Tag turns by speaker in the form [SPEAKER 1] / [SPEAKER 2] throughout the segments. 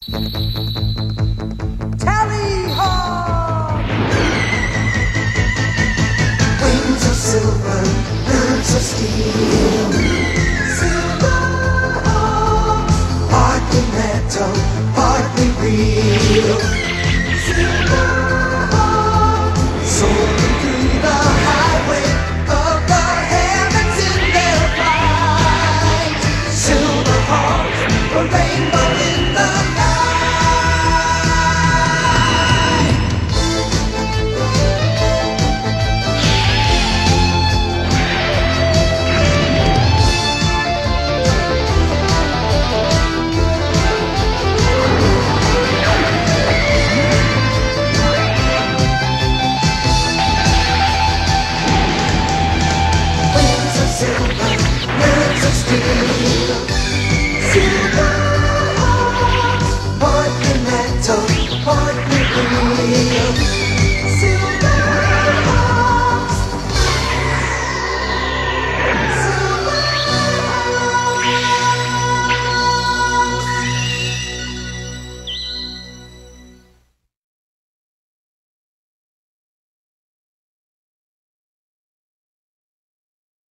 [SPEAKER 1] Tally ho! Wings of silver, birds of steel. Silverhawks, partly metal, partly real. Silverhawks, soaring through the highway of the heavens in their flight. Silverhawks, a rainbow in the night. Wings of silver, birds of steel. Silverhawks, partly metal, partly real. Silverhawks,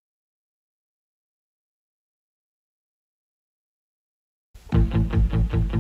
[SPEAKER 1] Silverhawks.